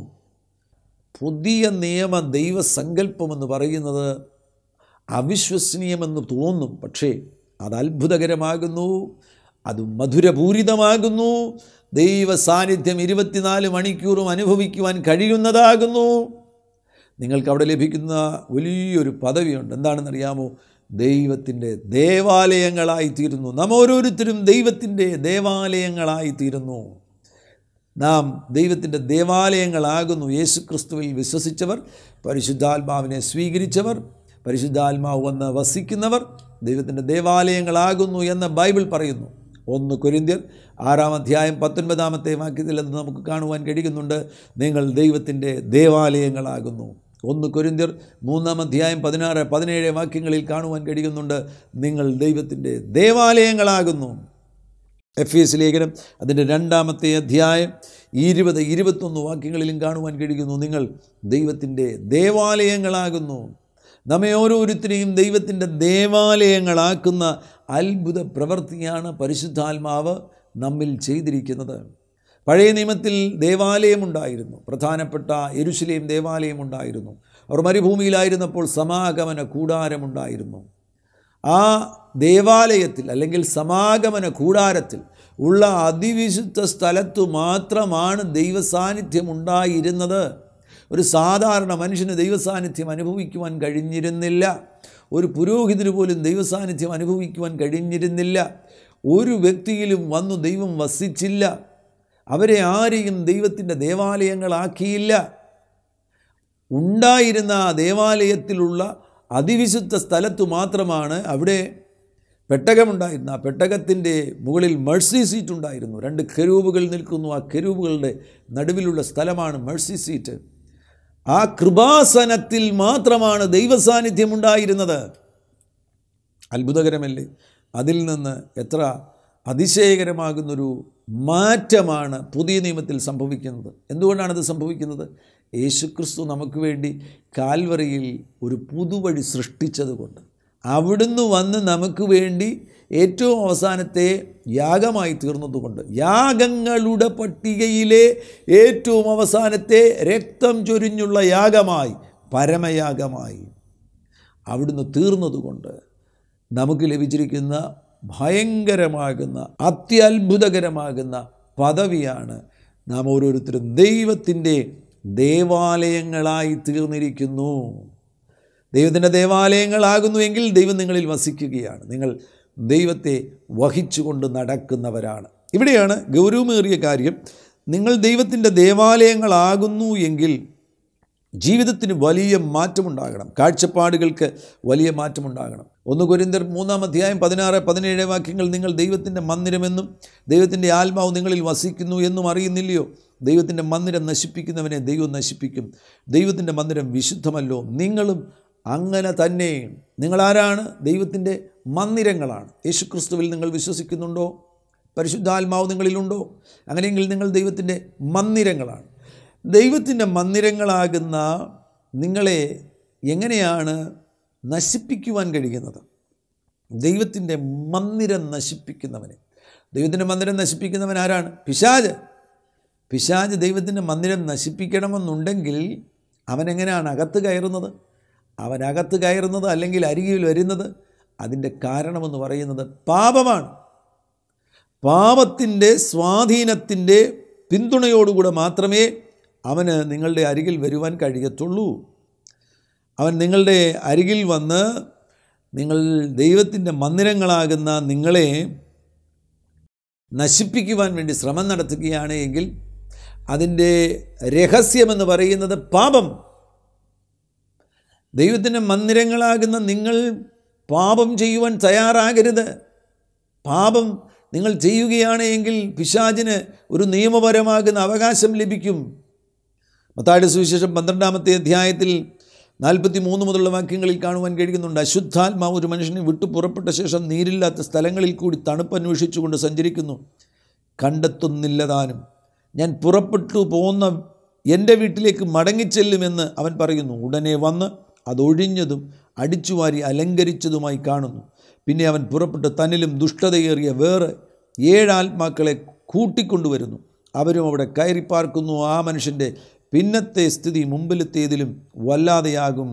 പുതിയ നിയമ ദൈവസങ്കല്പമെന്ന് പറയുന്നത് അവിശ്വസനീയമെന്ന് തോന്നും. പക്ഷേ അത് അത്ഭുതകരമാകുന്നു, അത് മധുരപൂരിതമാകുന്നു. ദൈവ സാന്നിധ്യം ഇരുപത്തിനാല് മണിക്കൂറും അനുഭവിക്കുവാൻ കഴിയുന്നതാകുന്നു. നിങ്ങൾക്ക് അവിടെ ലഭിക്കുന്ന വലിയൊരു പദവിയുണ്ട്. എന്താണെന്നറിയാമോ? ദൈവത്തിൻ്റെ ദേവാലയങ്ങളായിത്തീരുന്നു. നാം ഓരോരുത്തരും ദൈവത്തിൻ്റെ ദേവാലയങ്ങളായിത്തീരുന്നു. നാം ദൈവത്തിൻ്റെ ദേവാലയങ്ങളാകുന്നു. യേശു ക്രിസ്തുവിൽ വിശ്വസിച്ചവർ, പരിശുദ്ധാത്മാവിനെ സ്വീകരിച്ചവർ, പരിശുദ്ധാത്മാവ് വന്ന് വസിക്കുന്നവർ ദൈവത്തിൻ്റെ ദേവാലയങ്ങളാകുന്നു എന്ന് ബൈബിൾ പറയുന്നു. ഒന്ന് കൊരിന്ത്യർ ആറാം അധ്യായം പത്തൊൻപതാമത്തെ വാക്യത്തിൽ അത് നമുക്ക് കാണുവാൻ കഴിയുന്നുണ്ട്. നിങ്ങൾ ദൈവത്തിൻ്റെ ദേവാലയങ്ങളാകുന്നു. ഒന്ന് കൊരിന്ത്യർ മൂന്നാം അധ്യായം പതിനാറ് പതിനേഴ് വാക്യങ്ങളിൽ കാണുവാൻ കഴിയുന്നുണ്ട്. നിങ്ങൾ ദൈവത്തിൻ്റെ ദേവാലയങ്ങളാകുന്നു. എഫ് എസ് ലേഖനം അതിൻ്റെ രണ്ടാമത്തെ അധ്യായം ഇരുപത് ഇരുപത്തൊന്ന് വാക്യങ്ങളിലും കാണുവാൻ കഴിയുന്നു. നിങ്ങൾ ദൈവത്തിൻ്റെ ദേവാലയങ്ങളാകുന്നു. നമ്മെ ഓരോരുത്തരെയും ദൈവത്തിൻ്റെ ദേവാലയങ്ങളാക്കുന്ന അത്ഭുത പ്രവൃത്തിയാണ് പരിശുദ്ധാത്മാവ് നമ്മിൽ ചെയ്തിരിക്കുന്നത്. പഴയ നിയമത്തിൽ ദേവാലയമുണ്ടായിരുന്നു. പ്രധാനപ്പെട്ട യെരുശലേം ദേവാലയമുണ്ടായിരുന്നു. അവർ മരുഭൂമിയിലായിരുന്നപ്പോൾ സമാഗമന കൂടാരമുണ്ടായിരുന്നു. ആ ദേവാലയത്തിൽ അല്ലെങ്കിൽ സമാഗമന കൂടാരത്തിൽ ഉള്ള അതിവിശുദ്ധ സ്ഥലത്തു മാത്രമാണ് ദൈവസാന്നിധ്യം ഉണ്ടായിരുന്നത്. ഒരു സാധാരണ മനുഷ്യന് ദൈവസാന്നിധ്യം അനുഭവിക്കുവാൻ കഴിഞ്ഞിരുന്നില്ല. ഒരു പുരോഹിതന് പോലും ദൈവസാന്നിധ്യം അനുഭവിക്കുവാൻ കഴിഞ്ഞിരുന്നില്ല. ഒരു വ്യക്തിയിലും വന്നു ദൈവം വസിച്ചില്ല. അവരെ ആരെയും ദൈവത്തിൻ്റെ ദേവാലയങ്ങളാക്കിയില്ല. ഉണ്ടായിരുന്ന ആ ദേവാലയത്തിലുള്ള അതിവിശുദ്ധ സ്ഥലത്തു മാത്രമാണ് അവിടെ പെട്ടകമുണ്ടായിരുന്നു. ആ പെട്ടകത്തിൻ്റെ മുകളിൽ മേഴ്സി സീറ്റ് ഉണ്ടായിരുന്നു. രണ്ട് കെരൂബുകൾ നിൽക്കുന്നു. ആ കെരൂബുകളുടെ നടുവിലുള്ള സ്ഥലമാണ് മേഴ്സി സീറ്റ്. ആ കൃപാസനത്തിൽ മാത്രമാണ് ദൈവസാന്നിധ്യം ഉണ്ടായിരുന്നത്. അത്ഭുതകരമല്ലേ? അതിൽ നിന്ന് എത്ര അതിശയകരമാകുന്നൊരു മാറ്റമാണ് പുതിയ നിയമത്തിൽ സംഭവിക്കുന്നത്. എന്തുകൊണ്ടാണത് സംഭവിക്കുന്നത്? യേശുക്രിസ്തു നമുക്ക് വേണ്ടി കാൽവറിയിൽ ഒരു പുതുവഴി സൃഷ്ടിച്ചതുകൊണ്ട്, അവിടുന്ന് വന്ന് നമുക്ക് വേണ്ടി ഏറ്റവും അവസാനത്തെ യാഗമായി തീർന്നതുകൊണ്ട്, യാഗങ്ങളുടെ പട്ടികയിലെ ഏറ്റവും അവസാനത്തെ രക്തം ചൊരിഞ്ഞുള്ള യാഗമായി, പരമയാഗമായി അവിടുന്ന് തീർന്നതുകൊണ്ട് നമുക്ക് ലഭിച്ചിരിക്കുന്ന ഭയങ്കരമാകുന്ന അത്യത്ഭുതകരമാകുന്ന പദവിയാണ് നാം ഓരോരുത്തരും ദൈവത്തിൻ്റെ ദേവാലയങ്ങളായി തീർന്നിരിക്കുന്നു. ദൈവത്തിൻ്റെ ദേവാലയങ്ങളാകുന്നു എങ്കിൽ ദൈവം നിങ്ങളിൽ വസിക്കുകയാണ്. നിങ്ങൾ ദൈവത്തെ വഹിച്ചുകൊണ്ട് നടക്കുന്നവരാണ്. ഇവിടെയാണ് ഗൗരവമേറിയ കാര്യം. നിങ്ങൾ ദൈവത്തിൻ്റെ ദേവാലയങ്ങളാകുന്നു എങ്കിൽ ജീവിതത്തിന് വലിയ മാറ്റമുണ്ടാകണം. കാഴ്ചപ്പാടുകൾക്ക് വലിയ മാറ്റമുണ്ടാകണം. ഒന്ന് കൊരിന്ത്യർ മൂന്നാം അധ്യായം പതിനാറ് പതിനേഴ് വാക്യങ്ങൾ, നിങ്ങൾ ദൈവത്തിൻ്റെ മന്ദിരമെന്നും ദൈവത്തിൻ്റെ ആത്മാവ് നിങ്ങളിൽ വസിക്കുന്നു എന്നും അറിയുന്നില്ലയോ? ദൈവത്തിൻ്റെ മന്ദിരം നശിപ്പിക്കുന്നവനെ ദൈവം നശിപ്പിക്കും. ദൈവത്തിൻ്റെ മന്ദിരം വിശുദ്ധമല്ലോ, നിങ്ങളും അങ്ങനെ തന്നെ. നിങ്ങളാരാണ്? ദൈവത്തിൻ്റെ മന്ദിരങ്ങളാണ്. യേശുക്രിസ്തുവിൽ നിങ്ങൾ വിശ്വസിക്കുന്നുണ്ടോ? പരിശുദ്ധാത്മാവ് നിങ്ങളിലുണ്ടോ? അങ്ങനെയെങ്കിൽ നിങ്ങൾ ദൈവത്തിൻ്റെ മന്ദിരങ്ങളാണ്. ദൈവത്തിൻ്റെ മന്ദിരങ്ങളാകുന്ന നിങ്ങളെ എങ്ങനെയാണ് നശിപ്പിക്കുവാൻ കഴിയുന്നത്? ദൈവത്തിൻ്റെ മന്ദിരം നശിപ്പിക്കുന്നവനെ. ദൈവത്തിൻ്റെ മന്ദിരം നശിപ്പിക്കുന്നവൻ ആരാണ്? പിശാച്. പിശാച് ദൈവത്തിൻ്റെ മന്ദിരം നശിപ്പിക്കണമെന്നുണ്ടെങ്കിൽ അവനെങ്ങനെയാണ് അകത്ത് കയറുന്നത്? അവനകത്ത് കയറുന്നത് അല്ലെങ്കിൽ അരികിൽ വരുന്നത്, അതിൻ്റെ കാരണമെന്ന് പറയുന്നത് പാപമാണ്. പാപത്തിൻ്റെ സ്വാധീനത്തിൻ്റെ പിന്തുണയോടുകൂടെ മാത്രമേ അവന് നിങ്ങളുടെ അരികിൽ വരുവാൻ കഴിയത്തുള്ളൂ. അവൻ നിങ്ങളുടെ അരികിൽ വന്ന് നിങ്ങൾ ദൈവത്തിൻ്റെ മന്ദിരങ്ങളാകുന്ന നിങ്ങളെ നശിപ്പിക്കുവാൻ വേണ്ടി ശ്രമം നടത്തുകയാണ് എങ്കിൽ അതിൻ്റെ രഹസ്യമെന്ന് പറയുന്നത് പാപം. ദൈവത്തിൻ്റെ മന്ദിരങ്ങളാകുന്ന നിങ്ങൾ പാപം ചെയ്യുവാൻ തയ്യാറാകരുത്. പാപം നിങ്ങൾ ചെയ്യുകയാണ് എങ്കിൽ പിശാചിന് ഒരു നിയമപരമാകുന്ന അവകാശം ലഭിക്കും. മത്തായിയുടെ സുവിശേഷം പന്ത്രണ്ടാമത്തെ അധ്യായത്തിൽ നാൽപ്പത്തി മൂന്ന് മുതലുള്ള വാക്യങ്ങളിൽ കാണുവാൻ കഴിയുന്നുണ്ട്. അശുദ്ധാത്മാവ് ഒരു മനുഷ്യനെ വിട്ടു പുറപ്പെട്ട ശേഷം നീരില്ലാത്ത സ്ഥലങ്ങളിൽ കൂടി തണുപ്പന്വേഷിച്ചുകൊണ്ട് സഞ്ചരിക്കുന്നു, കണ്ടെത്തുന്നില്ലതാനും. ഞാൻ പുറപ്പെട്ടു പോകുന്ന എൻ്റെ വീട്ടിലേക്ക് മടങ്ങിച്ചെല്ലുമെന്ന് അവൻ പറയുന്നു. ഉടനെ വന്ന് അതൊഴിഞ്ഞതും അടിച്ചുവാരി അലങ്കരിച്ചതുമായി കാണുന്നു. പിന്നെ അവൻ പുറപ്പെട്ട് തന്നിലും ദുഷ്ടതയേറിയ വേറെ ഏഴാത്മാക്കളെ കൂട്ടിക്കൊണ്ടുവരുന്നു. അവരും അവിടെ കയറിപ്പാർക്കുന്നു. ആ മനുഷ്യൻ്റെ പിന്നത്തെ സ്ഥിതി മുമ്പിലത്തേതിലും വല്ലാതെയാകും.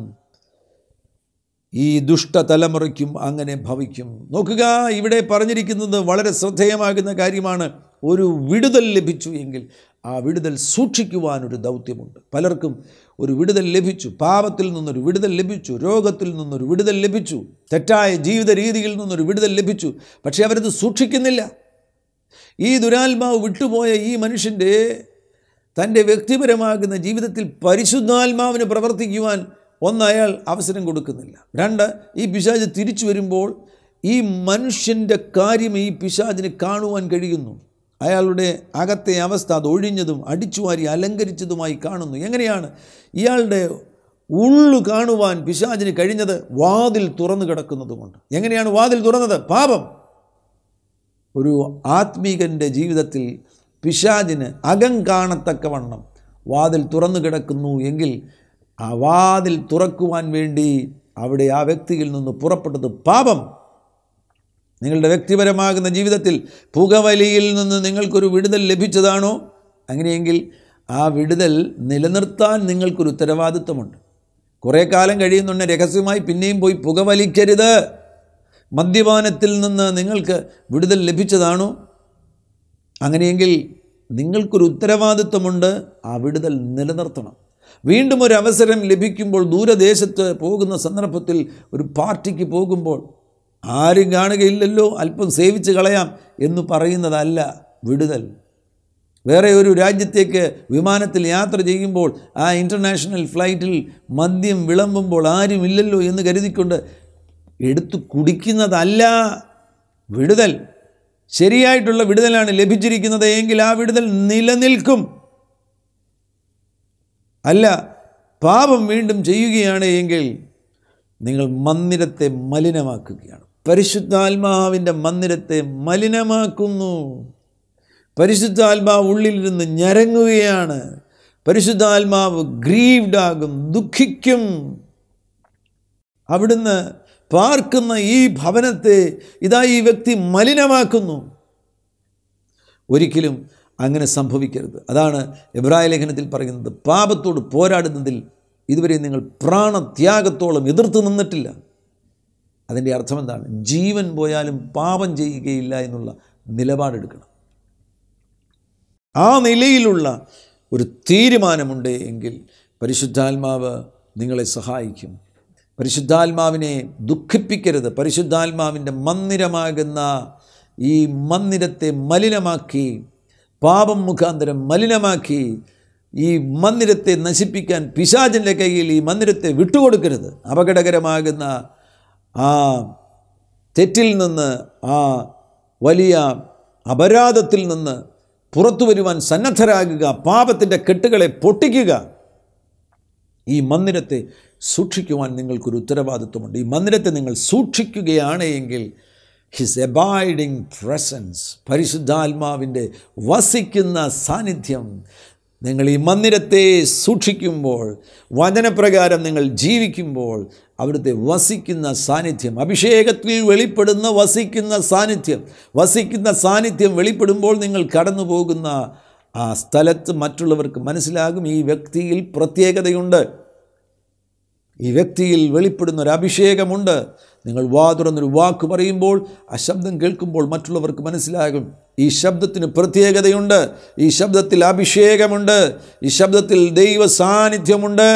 ഈ ദുഷ്ടതലമുറയ്ക്കും അങ്ങനെ ഭവിക്കും. നോക്കുക, ഇവിടെ പറഞ്ഞിരിക്കുന്നത് വളരെ ശ്രദ്ധേയമാകുന്ന കാര്യമാണ്. ഒരു വിടുതൽ ലഭിച്ചു എങ്കിൽ ആ വിടുതൽ സൂക്ഷിക്കുവാനൊരു ദൗത്യമുണ്ട്. പലർക്കും ഒരു വിടുതൽ ലഭിച്ചു, പാപത്തിൽ നിന്നൊരു വിടുതൽ ലഭിച്ചു, രോഗത്തിൽ നിന്നൊരു വിടുതൽ ലഭിച്ചു, തെറ്റായ ജീവിത രീതിയിൽ നിന്നൊരു വിടുതൽ ലഭിച്ചു. പക്ഷേ അവരത് സൂക്ഷിക്കുന്നില്ല. ഈ ദുരാത്മാവ് വിട്ടുപോയ ഈ മനുഷ്യൻ്റെ തൻ്റെ വ്യക്തിപരമാകുന്ന ജീവിതത്തിൽ പരിശുദ്ധാത്മാവിന് പ്രവർത്തിക്കുവാൻ ഒന്ന്, അയാൾ അവസരം കൊടുക്കുന്നില്ല. രണ്ട്, ഈ പിശാച് തിരിച്ചു വരുമ്പോൾ ഈ മനുഷ്യൻ്റെ കാര്യം ഈ പിശാചിന് കാണുവാൻ കഴിയുന്നു. അയാളുടെ അകത്തെ അവസ്ഥ അത് ഒഴിഞ്ഞതും അടിച്ചുവാരി അലങ്കരിച്ചതുമായി കാണുന്നു. എങ്ങനെയാണ് ഇയാളുടെ ഉള്ളു കാണുവാൻ പിശാചിന് കഴിഞ്ഞത്? വാതിൽ തുറന്നു കിടക്കുന്നതുകൊണ്ട്. എങ്ങനെയാണ് വാതിൽ തുറന്നത്? പാപം. ഒരു ആത്മീകൻ്റെ ജീവിതത്തിൽ പിശാചിന് അകം കാണത്തക്കവണ്ണം വാതിൽ തുറന്നു കിടക്കുന്നു എങ്കിൽ ആ വാതിൽ തുറക്കുവാൻ വേണ്ടി അവിടെ ആ വ്യക്തിയിൽ നിന്ന് പുറപ്പെട്ടത് പാപം. നിങ്ങളുടെ വ്യക്തിപരമാകുന്ന ജീവിതത്തിൽ പുകവലിയിൽ നിന്ന് നിങ്ങൾക്കൊരു വിടുതൽ ലഭിച്ചതാണോ? അങ്ങനെയെങ്കിൽ ആ വിടുതൽ നിലനിർത്താൻ നിങ്ങൾക്കൊരു ഉത്തരവാദിത്വമുണ്ട്. കുറേ കാലം കഴിയുന്നുണ്ട് രഹസ്യമായി പിന്നെയും പോയി പുകവലിക്കരുത്. മദ്യപാനത്തിൽ നിന്ന് നിങ്ങൾക്ക് വിടുതൽ ലഭിച്ചതാണോ? അങ്ങനെയെങ്കിൽ നിങ്ങൾക്കൊരു ഉത്തരവാദിത്വമുണ്ട്. ആ വിടുതൽ നിലനിർത്തണം. വീണ്ടും ഒരു അവസരം ലഭിക്കുമ്പോൾ, ദൂരദേശത്ത് പോകുന്ന സന്ദർഭത്തിൽ ഒരു പാർട്ടിക്ക് പോകുമ്പോൾ ആരും കാണുകയില്ലല്ലോ, അല്പം സേവിച്ച് കളയാം എന്ന് പറയുന്നതല്ല വിടുതൽ. വേറെ ഒരു രാജ്യത്തേക്ക് വിമാനത്തിൽ യാത്ര ചെയ്യുമ്പോൾ ആ ഇൻ്റർനാഷണൽ ഫ്ലൈറ്റിൽ മദ്യം വിളമ്പുമ്പോൾ ആരുമില്ലല്ലോ എന്ന് കരുതിക്കൊണ്ട് എടുത്തു കുടിക്കുന്നതല്ല വിടുതൽ. ശരിയായിട്ടുള്ള വിടുതലാണ് ലഭിച്ചിരിക്കുന്നത് എങ്കിൽ ആ വിടുതൽ നിലനിൽക്കും. അല്ല, പാപം വീണ്ടും ചെയ്യുകയാണ് എങ്കിൽ നിങ്ങൾ മന്ദിരത്തെ മലിനമാക്കുകയാണ്. പരിശുദ്ധാത്മാവിൻ്റെ മന്ദിരത്തെ മലിനമാക്കുന്നു. പരിശുദ്ധാത്മാവ് ഉള്ളിലിരുന്ന് ഞരങ്ങുകയാണ്. പരിശുദ്ധാത്മാവ് ഗ്രീവ്ഡ് ആകും, ദുഃഖിക്കും. അവിടുന്ന് പാർക്കുന്ന ഈ ഭവനത്തെ ഇതാ ഈ വ്യക്തി മലിനമാക്കുന്നു. ഒരിക്കലും അങ്ങനെ സംഭവിക്കരുത്. അതാണ് എബ്രായ ലേഖനത്തിൽ പറയുന്നത്, പാപത്തോട് പോരാടുന്നതിൽ ഇതുവരെ നിങ്ങൾ പ്രാണത്യാഗത്തോളം എതിർത്ത് നിന്നിട്ടില്ല. അതിൻ്റെ അർത്ഥം എന്താണ്? ജീവൻ പോയാലും പാപം ചെയ്യുകയില്ല എന്നുള്ള നിലപാടെടുക്കണം. ആ നിലയിലുള്ള ഒരു തീരുമാനമുണ്ട് എങ്കിൽ പരിശുദ്ധാത്മാവ് നിങ്ങളെ സഹായിക്കും. പരിശുദ്ധാത്മാവിനെ ദുഃഖിപ്പിക്കരുത്. പരിശുദ്ധാത്മാവിൻ്റെ മന്ദിരമാകുന്ന ഈ മന്ദിരത്തെ മലിനമാക്കി, പാപം മുഖാന്തരം മലിനമാക്കി ഈ മന്ദിരത്തെ നശിപ്പിക്കാൻ പിശാചിൻ്റെ കയ്യിൽ ഈ മന്ദിരത്തെ വിട്ടുകൊടുക്കരുത്. അപകടകരമാകുന്ന ആ തെറ്റിൽ നിന്ന്, ആ വലിയ അപരാധത്തിൽ നിന്ന് പുറത്തു വരുവാൻ സന്നദ്ധരാകുക. പാപത്തിൻ്റെ കെട്ടുകളെ പൊട്ടിക്കുക. ഈ മന്ദിരത്തെ സൂക്ഷിക്കുവാൻ നിങ്ങൾക്കൊരു ഉത്തരവാദിത്വമുണ്ട്. ഈ മന്ദിരത്തെ നിങ്ങൾ സൂക്ഷിക്കുകയാണ് എങ്കിൽ ഹിസ് എബൈഡിങ് പ്രസൻസ്, പരിശുദ്ധാത്മാവിൻ്റെ വസിക്കുന്ന സാന്നിധ്യം. നിങ്ങൾ ഈ മന്ദിരത്തെ സൂക്ഷിക്കുമ്പോൾ, വചനപ്രകാരം നിങ്ങൾ ജീവിക്കുമ്പോൾ, അവിടുത്തെ വസിക്കുന്ന സാന്നിധ്യം, അഭിഷേകത്തിൽ വെളിപ്പെടുന്ന വസിക്കുന്ന സാന്നിധ്യം, വസിക്കുന്ന സാന്നിധ്യം വെളിപ്പെടുമ്പോൾ നിങ്ങൾ കടന്നു പോകുന്ന ആ സ്ഥലത്ത് മറ്റുള്ളവർക്ക് മനസ്സിലാകും, ഈ വ്യക്തിയിൽ പ്രത്യേകതയുണ്ട്, ഈ വ്യക്തിയിൽ വെളിപ്പെടുന്ന ഒരു അഭിഷേകമുണ്ട്. നിങ്ങൾ വാ തുറന്നൊരു വാക്ക് പറയുമ്പോൾ, ആ ശബ്ദം കേൾക്കുമ്പോൾ മറ്റുള്ളവർക്ക് മനസ്സിലാകും, ഈ ശബ്ദത്തിന് പ്രത്യേകതയുണ്ട്, ഈ ശബ്ദത്തിൽ അഭിഷേകമുണ്ട്, ഈ ശബ്ദത്തിൽ ദൈവ സാന്നിധ്യമുണ്ട്.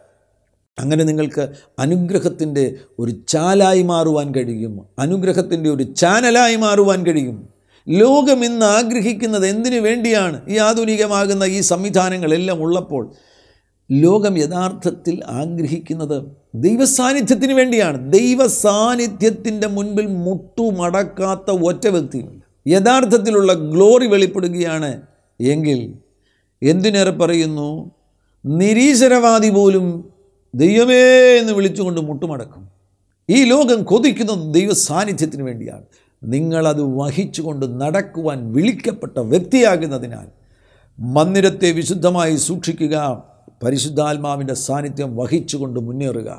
അങ്ങനെ നിങ്ങൾക്ക് അനുഗ്രഹത്തിൻ്റെ ഒരു ചാലായി മാറുവാൻ കഴിയും, അനുഗ്രഹത്തിൻ്റെ ഒരു ചാനലായി മാറുവാൻ കഴിയും. ലോകം ഇന്ന് ആഗ്രഹിക്കുന്നത് എന്തിനു വേണ്ടിയാണ്? ഈ ആധുനികമാകുന്ന ഈ സംവിധാനങ്ങളെല്ലാം ഉള്ളപ്പോൾ ലോകം യഥാർത്ഥത്തിൽ ആഗ്രഹിക്കുന്നത് ദൈവസാന്നിധ്യത്തിന് വേണ്ടിയാണ്. ദൈവസാന്നിധ്യത്തിൻ്റെ മുൻപിൽ മുട്ടുമടക്കാത്ത ഒറ്റ വ്യക്തിയുമില്ല. യഥാർത്ഥത്തിലുള്ള ഗ്ലോറി വെളിപ്പെടുകയാണ് എങ്കിൽ എന്തിനേറെ പറയുന്നു, നിരീശ്വരവാദി പോലും ദൈവമേ എന്ന് വിളിച്ചുകൊണ്ട് മുട്ടുമടക്കും. ഈ ലോകം കൊതിക്കുന്നത് ദൈവ സാന്നിധ്യത്തിന് വേണ്ടിയാണ്. നിങ്ങളത് വഹിച്ചുകൊണ്ട് നടക്കുവാൻ വിളിക്കപ്പെട്ട വ്യക്തിയാകുന്നതിനാൽ മന്ദിരത്തെ വിശുദ്ധമായി സൂക്ഷിക്കുക, പരിശുദ്ധാത്മാവിൻ്റെ സാന്നിധ്യം വഹിച്ചുകൊണ്ട് മുന്നേറുക.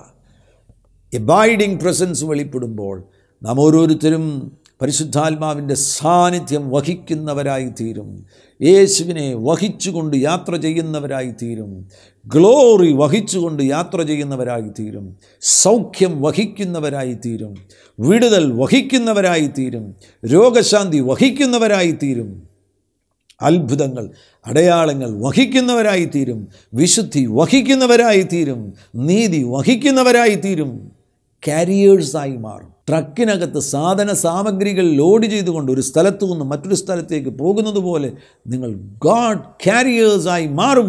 എബൈഡിങ് പ്രസൻസ് വെളിപ്പെടുമ്പോൾ നാം ഓരോരുത്തരും പരിശുദ്ധാത്മാവിൻ്റെ സാന്നിധ്യം വഹിക്കുന്നവരായി തീരും. യേശുവിനെ വഹിച്ചുകൊണ്ട് യാത്ര ചെയ്യുന്നവരായി തീരും. ഗ്ലോറി വഹിച്ചുകൊണ്ട് യാത്ര ചെയ്യുന്നവരായി തീരും. സൗഖ്യം വഹിക്കുന്നവരായി തീരും. വിടുതൽ വഹിക്കുന്നവരായി തീരും. രോഗശാന്തി വഹിക്കുന്നവരായി തീരും. അത്ഭുതങ്ങൾ, അടയാളങ്ങൾ വഹിക്കുന്നവരായി തീരും. വിശുദ്ധി വഹിക്കുന്നവരായി തീരും. നീതി വഹിക്കുന്നവരായി തീരും. കാരിയേഴ്സായി മാറും. ട്രക്കിനകത്ത് സാധന സാമഗ്രികൾ ലോഡ് ചെയ്തുകൊണ്ട് ഒരു സ്ഥലത്തു നിന്ന് മറ്റൊരു സ്ഥലത്തേക്ക് പോകുന്നത് പോലെ നിങ്ങൾ ഗോഡ് കാരിയേഴ്സായി മാറും.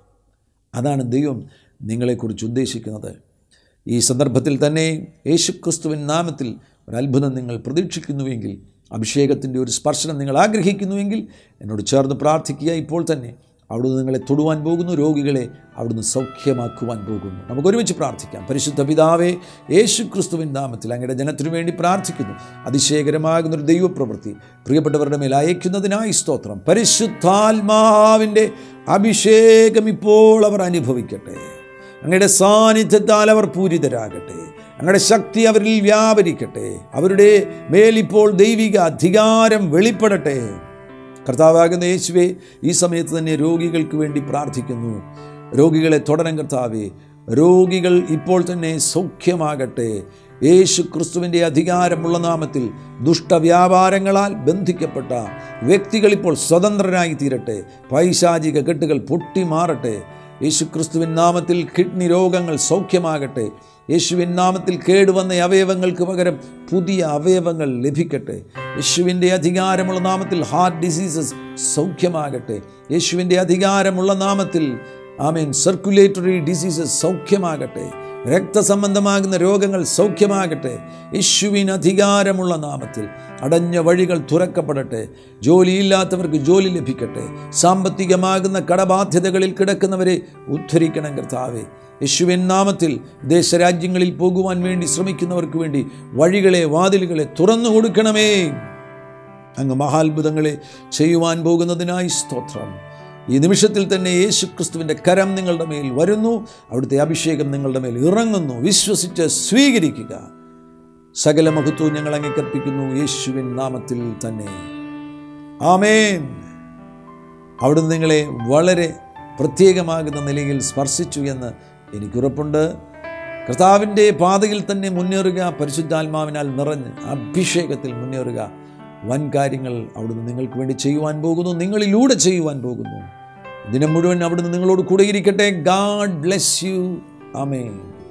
അതാണ് ദൈവം നിങ്ങളെക്കുറിച്ച് ഉദ്ദേശിക്കുന്നത്. ഈ സന്ദർഭത്തിൽ തന്നെ യേശുക്രിസ്തുവിൻ നാമത്തിൽ ഒരു അത്ഭുതം നിങ്ങൾ പ്രതീക്ഷിക്കുന്നുവെങ്കിൽ, അഭിഷേകത്തിൻ്റെ ഒരു സ്പർശനം നിങ്ങൾ ആഗ്രഹിക്കുന്നുവെങ്കിൽ എന്നോട് ചേർന്ന് പ്രാർത്ഥിക്കുക. ഇപ്പോൾ തന്നെ അവിടുന്ന് നിങ്ങളെ തൊടുവാൻ പോകുന്നു, രോഗികളെ അവിടുന്ന് സൗഖ്യമാക്കുവാൻ പോകുന്നു. നമുക്കൊരുമിച്ച് പ്രാർത്ഥിക്കാം. പരിശുദ്ധ പിതാവേ, യേശു ക്രിസ്തുവിൻ നാമത്തിൽ അങ്ങയുടെ ജനത്തിനു വേണ്ടി പ്രാർത്ഥിക്കുന്നു. അതിശയകരമാകുന്നൊരു ദൈവപ്രവൃത്തി പ്രിയപ്പെട്ടവരുടെ മേൽ അയക്കുന്നതിനായി സ്തോത്രം. പരിശുദ്ധാത്മാവിൻ്റെ അഭിഷേകം ഇപ്പോൾ അവർ അനുഭവിക്കട്ടെ. അങ്ങയുടെ സാന്നിധ്യത്താൽ അവർ പൂരിതരാകട്ടെ. അങ്ങയുടെ ശക്തി അവരിൽ വ്യാപരിക്കട്ടെ. അവരുടെ മേലിപ്പോൾ ദൈവിക അധികാരം വെളിപ്പെടട്ടെ. കർത്താവാകുന്ന യേശുവേ, ഈ സമയത്ത് തന്നെ രോഗികൾക്ക് വേണ്ടി പ്രാർത്ഥിക്കുന്നു. രോഗികളെ തൊടണം കർത്താവേ. രോഗികൾ ഇപ്പോൾ തന്നെ സൗഖ്യമാകട്ടെ. യേശു ക്രിസ്തുവിൻ്റെ അധികാരമുള്ള നാമത്തിൽ ദുഷ്ടവ്യാപാരങ്ങളാൽ ബന്ധിക്കപ്പെട്ട വ്യക്തികൾ ഇപ്പോൾ സ്വതന്ത്രരായി തീരട്ടെ. പൈശാചിക കെട്ടുകൾ പൊട്ടിമാറട്ടെ. യേശു ക്രിസ്തുവിൻ നാമത്തിൽ കിഡ്നി രോഗങ്ങൾ സൗഖ്യമാകട്ടെ. യേശുവിൻ നാമത്തിൽ കേടുവന്ന അവയവങ്ങൾക്ക് പകരം പുതിയ അവയവങ്ങൾ ലഭിക്കട്ടെ. യേശുവിൻ്റെ അധികാരമുള്ള നാമത്തിൽ ഹാർട്ട് ഡിസീസസ് സൗഖ്യമാകട്ടെ. യേശുവിൻ്റെ അധികാരമുള്ള നാമത്തിൽ ആമേൻ സർക്കുലേറ്ററി ഡിസീസസ് സൗഖ്യമാകട്ടെ. രക്തസംബന്ധമാകുന്ന രോഗങ്ങൾ സൗഖ്യമാകട്ടെ. യേശുവിന് അധികാരമുള്ള നാമത്തിൽ അടഞ്ഞ വഴികൾ തുറക്കപ്പെടട്ടെ. ജോലിയില്ലാത്തവർക്ക് ജോലി ലഭിക്കട്ടെ. സാമ്പത്തികമാകുന്ന കടബാധ്യതകളിൽ കിടക്കുന്നവരെ ഉദ്ധരിക്കണം കർത്താവേ. യേശുവിൻ നാമത്തിൽ ദേശരാജ്യങ്ങളിൽ പോകുവാൻ വേണ്ടി ശ്രമിക്കുന്നവർക്ക് വേണ്ടി വഴികളെ, വാതിലുകളെ തുറന്നു കൊടുക്കണമേ. അങ്ങ് മഹാത്ഭുതങ്ങളെ ചെയ്യുവാൻ പോകുന്നതിനായി സ്തോത്രം. ഈ നിമിഷത്തിൽ തന്നെ യേശു ക്രിസ്തുവിൻ്റെ കരം നിങ്ങളുടെ മേൽ വരുന്നു. അവിടുത്തെ അഭിഷേകം നിങ്ങളുടെ മേൽ ഇറങ്ങുന്നു. വിശ്വസിച്ച് സ്വീകരിക്കുക. സകല മഹത്വവും ഞങ്ങൾ അങ്ങേ കർപ്പിക്കുന്നു യേശുവിൻ നാമത്തിൽ തന്നെ. ആമേൻ. അവിടുന്ന് നിങ്ങളെ വളരെ പ്രത്യേകമാകുന്ന നിലയിൽ സ്പർശിച്ചു എന്ന് എനിക്കുറപ്പുണ്ട്. കർത്താവിൻ്റെ പാതയിൽ തന്നെ മുന്നേറുക. പരിശുദ്ധാത്മാവിനാൽ നിറഞ്ഞ് അഭിഷേകത്തിൽ മുന്നേറുക. വൻ കാര്യങ്ങൾ അവിടുന്ന് നിങ്ങൾക്ക് വേണ്ടി ചെയ്യുവാൻ പോകുന്നു, നിങ്ങളിലൂടെ ചെയ്യുവാൻ പോകുന്നു. ദിനം മുഴുവൻ അവിടുന്ന് നിങ്ങളോട് കൂടെ ഇരിക്കട്ടെ. God bless you. ആമേൻ.